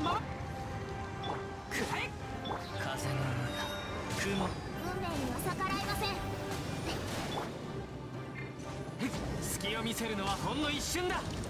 まくらえ。風の雲、 運命には逆らえません。 隙を見せるのはほんの一瞬だ。